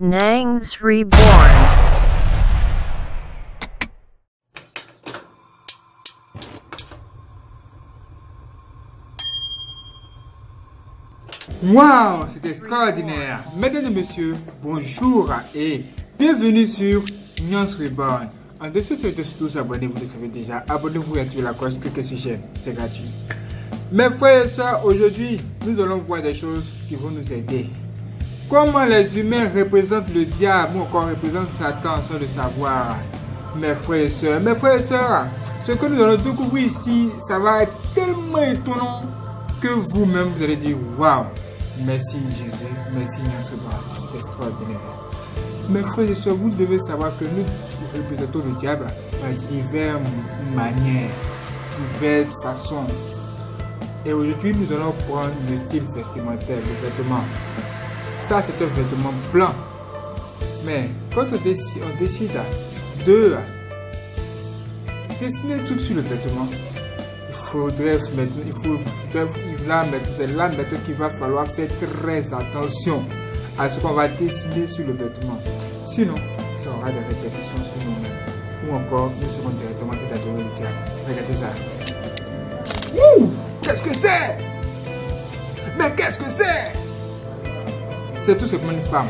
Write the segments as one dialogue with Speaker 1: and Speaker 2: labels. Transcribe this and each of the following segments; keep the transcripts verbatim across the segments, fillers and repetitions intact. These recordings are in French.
Speaker 1: Nangs Reborn.
Speaker 2: Waouh, c'est extraordinaire. Mesdames et messieurs, bonjour et bienvenue sur Nangs Reborn. En dessous, c'est de tous abonnez, vous le savez déjà. Abonnez-vous et activez la cloche, cliquez sur j'aime, c'est gratuit. Mes frères et sœurs, aujourd'hui, nous allons voir des choses qui vont nous aider. Comment les humains représentent le diable ou encore représentent Satan sans le savoir. Mes frères et sœurs, mes frères et sœurs, ce que nous allons découvrir ici, ça va être tellement étonnant que vous-même vous allez dire waouh, merci Jésus, merci Nangs, c'est extraordinaire. Mes frères et sœurs, vous devez savoir que nous représentons le diable par diverses manières, diverses façons. Et aujourd'hui, nous allons prendre le style vestimentaire, le vêtement. Ça, c'est un vêtement blanc. Mais quand on décide, on décide de dessiner tout sur le vêtement, il faudrait se mettre, il faut, là, c'est là maintenant qu'il va falloir faire très attention à ce qu'on va dessiner sur le vêtement. Sinon, ça aura des répercussions sur nous-mêmes. Ou encore, nous serons directement adorer le diable. Regardez ça. Ouh! Qu'est-ce que c'est? Mais qu'est-ce que c'est? C'est tout simplement une femme.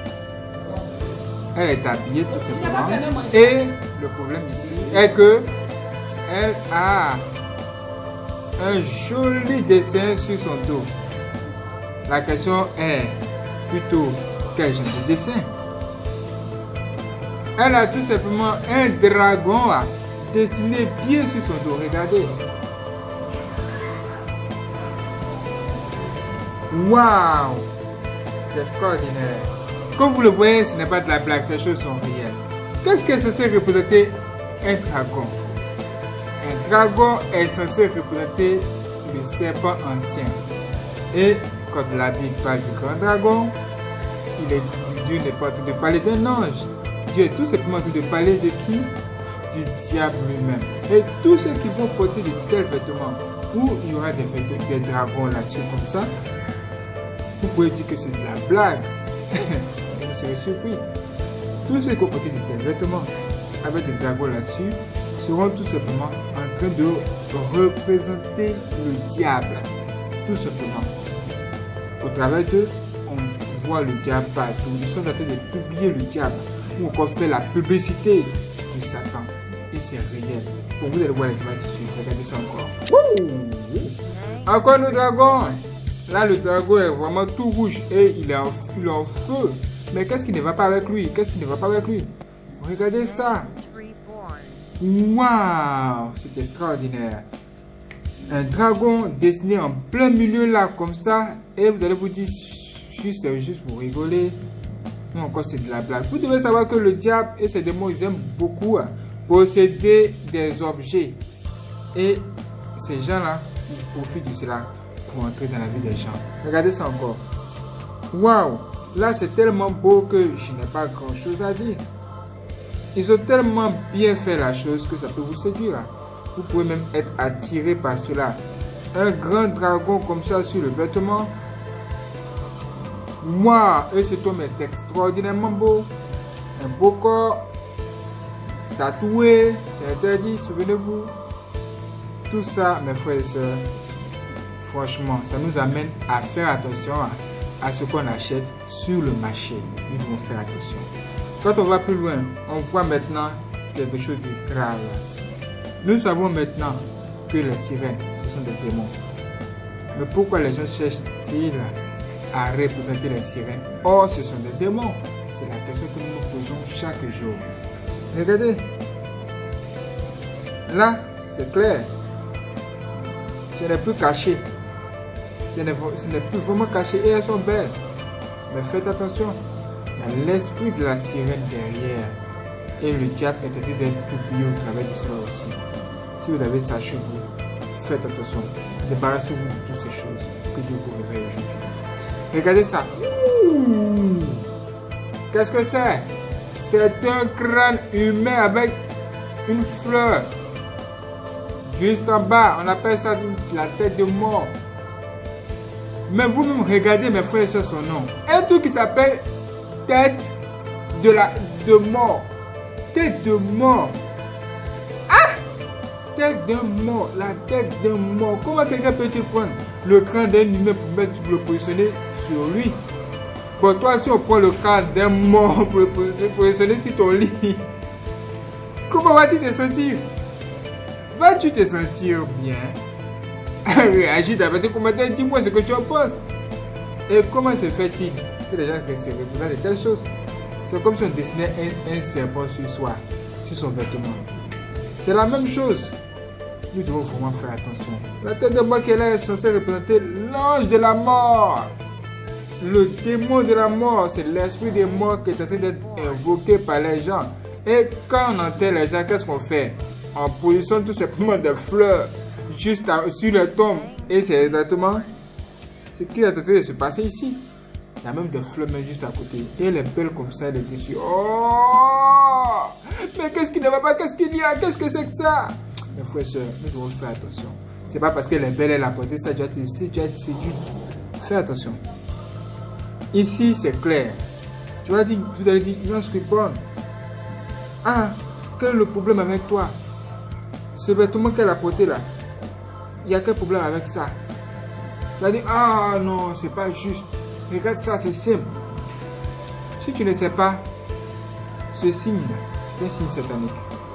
Speaker 2: Elle est habillée tout simplement. Et le problème ici est que elle a un joli dessin sur son dos. La question est plutôt quel genre de dessin? Elle a tout simplement un dragon dessiné bien sur son dos. Regardez. Waouh! C'est extraordinaire. Comme vous le voyez, ce n'est pas de la blague, ces choses sont réelles. Qu'est-ce que c'est censé représenter un dragon? Un dragon est censé représenter le serpent ancien. Et quand la Bible parle du grand dragon, il est, Dieu n'est pas en train de parler d'un ange. Dieu est tout simplement en train de parler de qui? Du diable lui-même. Et tous ceux qui vont porter de tels vêtements, où il y aura des, des dragons là-dessus comme ça, vous pouvez dire que c'est de la blague. Vous serez surpris. Tous ceux qui ont porté de tels vêtements avec des dragons là-dessus seront tout simplement en train de représenter le diable. Tout simplement. Au travers d'eux, on voit le diable partout. Ils sont en train de publier le diable. Ou encore faire la publicité de Satan. Et c'est réel. Pour vous allez voir les images dessus. Regardez ça encore. Ouh! Encore le dragon. Là, le dragon est vraiment tout rouge et il est en, il est en feu. Mais qu'est-ce qui ne va pas avec lui? Qu'est-ce qui ne va pas avec lui? Regardez ça. Waouh! C'est extraordinaire. Un dragon dessiné en plein milieu là, comme ça. Et vous allez vous dire, juste, juste pour rigoler. Non, encore c'est de la blague. Vous devez savoir que le diable et ses démons, ils aiment beaucoup posséder des objets. Et ces gens-là, ils profitent de cela pour entrer dans la vie des gens. Regardez ça encore. Waouh! Là, c'est tellement beau que je n'ai pas grand-chose à dire. Ils ont tellement bien fait la chose que ça peut vous séduire. Vous pouvez même être attiré par cela. Un grand dragon comme ça sur le vêtement. Waouh! Et cet homme est extraordinairement beau. Un beau corps. Tatoué. C'est interdit, souvenez-vous. Tout ça, mes frères et sœurs, franchement, ça nous amène à faire attention à, à ce qu'on achète sur le marché. Nous devons faire attention. Quand on va plus loin, on voit maintenant quelque chose de grave. Nous savons maintenant que les sirènes, ce sont des démons. Mais pourquoi les gens cherchent-ils à représenter les sirènes? Or, ce sont des démons. C'est la question que nous nous posons chaque jour. Regardez. Là, c'est clair. Ce n'est plus caché. Ce n'est plus vraiment caché et elles sont belles. Mais faites attention. Il y a l'esprit de la sirène derrière. Et le diable est en train d'être publié au travers de cela aussi. Si vous avez ça chez vous, faites attention. Débarrassez-vous de toutes ces choses que Dieu vous révèle aujourd'hui. Regardez ça. Qu'est-ce que c'est? C'est un crâne humain avec une fleur. Juste en bas, on appelle ça la tête de mort. Mais vous-même regardez mes frères et sœurs son nom. Un truc qui s'appelle tête de la de mort. Tête de mort. Ah! Tête d'un mort. La tête d'un mort. Comment quelqu'un peut-il prendre le crâne d'un humain pour, mettre, pour le positionner sur lui? Pour toi, si on prend le crâne d'un mort pour le positionner sur ton lit, comment vas-tu te sentir? Vas-tu te sentir bien? Réagis dans les commentaires, dis-moi ce que tu en penses. Et comment se fait-il que les gens se représentent de telles choses? C'est comme si on dessinait un, un serpent sur soi, sur son vêtement. C'est la même chose. Nous devons vraiment faire attention. La tête de mort qu'elle est censée représenter l'ange de la mort. Le démon de la mort, c'est l'esprit des morts qui est en train d'être invoqué par les gens. Et quand on enterre les gens, qu'est-ce qu'on fait? On positionne tout simplement des fleurs juste à, sur les tombes. Et c'est exactement ce qui est en train de se passer ici. Il y a même des fleurs même juste à côté. Et elle est belle comme ça, elle est dessus. Oh! Mais qu'est-ce qui ne va pas? Qu'est-ce qu'il y a? Qu'est-ce que c'est que ça? Mes frères et sœurs, nous devons faire attention. C'est pas parce qu'elle est belle, elle a porté ça, tu as été séduit. Fais attention. Ici, c'est clair. Tu vas dire, vous allez dire, non, je réponds. Ah, quel est le problème avec toi? Ce vêtement qu'elle a porté là, il y a quel problème avec ça? Tu vas dire, ah non, c'est pas juste. Regarde ça, c'est simple. Si tu ne sais pas, ce signe, c'est un signe satanique.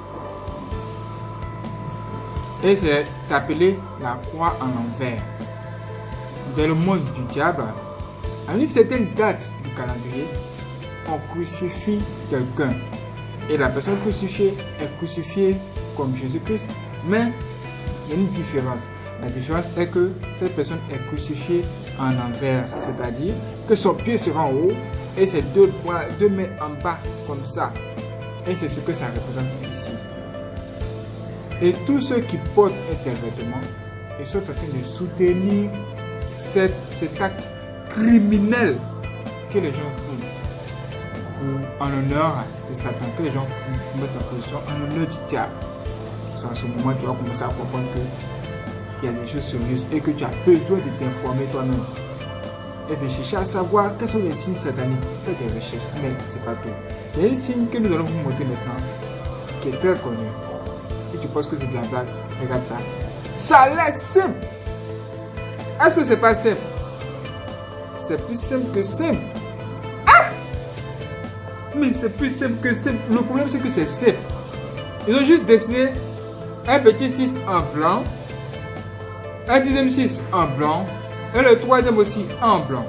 Speaker 2: Et c'est appelé la croix en envers. Dans le monde du diable, à une certaine date du calendrier, on crucifie quelqu'un. Et la personne crucifiée est crucifiée comme Jésus-Christ. Mais il y a une différence. La différence est que cette personne est crucifiée en envers. C'est-à-dire que son pied sera en haut et ses deux, poings, deux mains en bas comme ça. Et c'est ce que ça représente ici. Et tous ceux qui portent un vêtement, ils sont en train de soutenir cette, cet acte criminel que les gens font en l'honneur de Satan, que les gens mettent en position en l'honneur du diable. En ce moment, tu vas commencer à comprendre qu'il y a des choses sérieuses et que tu as besoin de t'informer toi-même et de chercher à savoir quels sont les signes sataniques. Fais des recherches, mais c'est pas tout. Il y a un signe que nous allons vous montrer maintenant qui est très connu. Si tu penses que c'est de la blague, regarde ça. Ça a l'air simple. Est-ce que c'est pas simple? C'est plus simple que simple. Ah! Mais c'est plus simple que simple. Le problème c'est que c'est simple. Ils ont juste dessiné un petit six en blanc, un deuxième six en blanc, et le troisième aussi en blanc.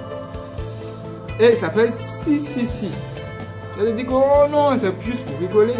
Speaker 2: Et ça fait six six six. Je dis que oh non, c'est juste pour rigoler.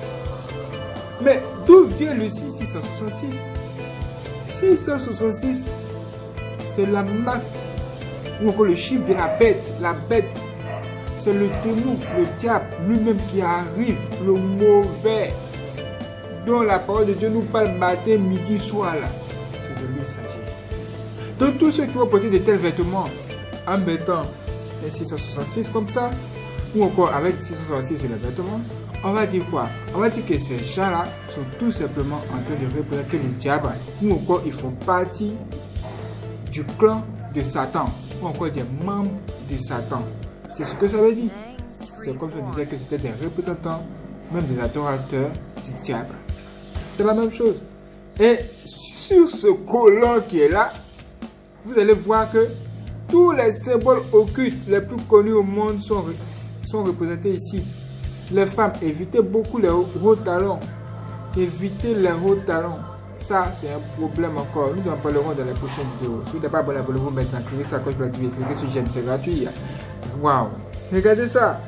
Speaker 2: Mais d'où vient le six six cent soixante-six? six cent soixante-six, c'est la marque, ou encore le chiffre de la bête. La bête, c'est le démon, le diable lui-même qui arrive, le mauvais, dont la parole de Dieu nous parle matin, midi, soir là. C'est de lui qu'il s'agit. Donc tous ceux qui vont porter de tels vêtements en mettant les six cent soixante-six comme ça, ou encore avec six cent soixante-six sur les vêtements, on va dire quoi? On va dire que ces gens-là sont tout simplement en train de représenter le diable, ou encore ils font partie du clan de Satan, ou encore des membres de Satan. C'est ce que ça veut dire. C'est comme si on disait que c'était des représentants, même des adorateurs du diable. C'est la même chose. Et sur ce collant qui est là, vous allez voir que tous les symboles occultes les plus connus au monde sont, sont représentés ici. Les femmes, évitez beaucoup les hauts talons. Évitez les hauts talons. Ça, c'est un problème encore. Nous en parlerons dans les prochaines vidéos. Si vous n'êtes pas abonné, abonnez-vous maintenant. Cliquez sur la cloche pour l'activer. Cliquez sur j'aime, c'est gratuit. Waouh! Regardez ça.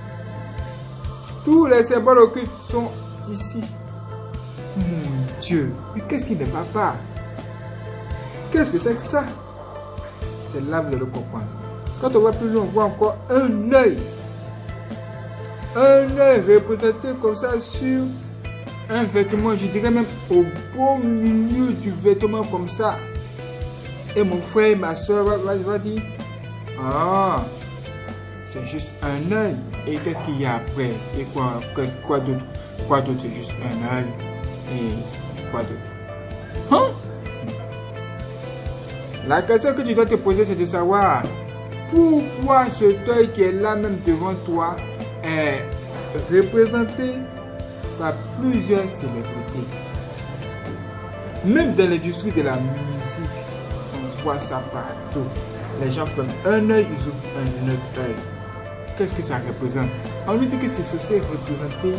Speaker 2: Tous les symboles occultes sont ici. Mon Dieu, mais qu'est-ce qui ne va pas? Qu'est-ce que c'est que ça? C'est là que vous allez le comprendre. Quand on voit plus loin, on voit encore un œil. Un œil représenté comme ça sur un vêtement, je dirais même au beau milieu du vêtement comme ça. Et mon frère et ma soeur va, va, va dire, ah, c'est juste un œil. Et qu'est-ce qu'il y a après? Et quoi, quoi d'autre? Quoi d'autre? C'est juste un œil. Et quoi d'autre? Hein? La question que tu dois te poser, c'est de savoir, pourquoi ce toy qui est là même devant toi est représenté par plusieurs célébrités. Même dans l'industrie de la musique, on voit ça partout. Les gens font un œil, ils ouvrent un autre œil. Qu'est-ce que ça représente? On nous dit que c'est censé représenter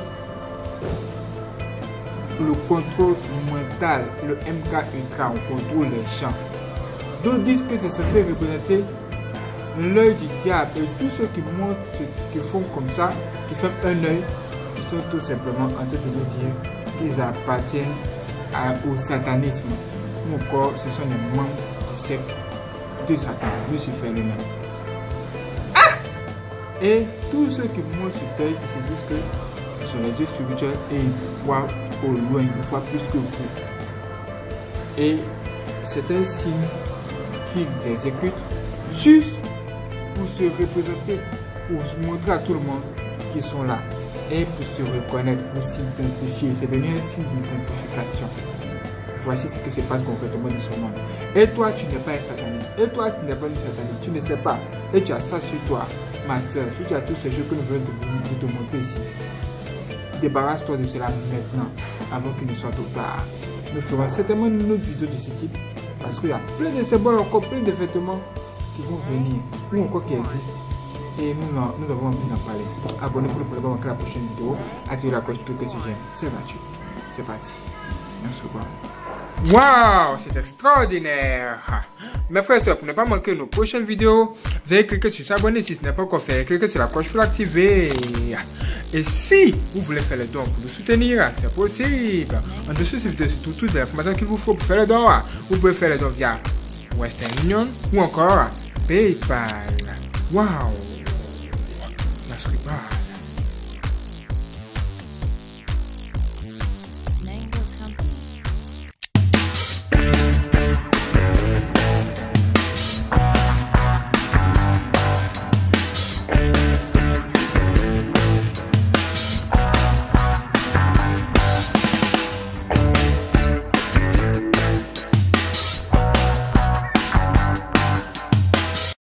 Speaker 2: le contrôle mental, le M K Ultra, on contrôle les champs. D'autres disent que c'est censé représenter l'œil du diable, et tous ceux qui montrent, qui font comme ça, qui font un œil, ils sont tout simplement en train de nous dire qu'ils appartiennent à, au satanisme. Ou encore, ce sont les membres du secte de Satan, Lucifer lui-même. Ah! Et tous ceux qui montrent ce œil, ils se disent que ce sont les yeux spirituels et ils voient au loin, ils voient plus que vous. Et c'est un signe qu'ils exécutent juste pour se représenter, pour se montrer à tout le monde qu'ils sont là et pour se reconnaître, pour s'identifier. C'est devenu un signe d'identification. Voici ce qui se passe concrètement dans ce monde. Et toi, tu n'es pas un sataniste. Et toi, tu n'es pas une sataniste. Tu ne sais pas. Et tu as ça sur toi, ma soeur. Si tu as tous ces jeux que nous venons de, de te montrer ici, débarrasse-toi de cela maintenant, avant qu'il ne soit trop tard. Nous ferons certainement une autre vidéo de ce type, parce qu'il y a plein de symboles, encore plein de vêtements qui vont venir, ou encore qui existent. Et nous, nous avons envie d'en parler. Abonnez-vous pour ne pas manquer la prochaine vidéo. Activez la cloche, cliquez sur j'aime. C'est gratuit. C'est parti. Merci beaucoup. Waouh, c'est extraordinaire. Mes frères et sœurs, pour ne pas manquer nos prochaines vidéos, veuillez cliquer sur s'abonner si ce n'est pas encore fait. Cliquez sur la cloche pour l'activer. Et si vous voulez faire le don pour nous soutenir, c'est possible. En dessous, c'est surtout toutes les informations qu'il vous faut pour faire le don. Vous pouvez faire le don via Western Union ou encore PayPal. Waouh. Merci pas.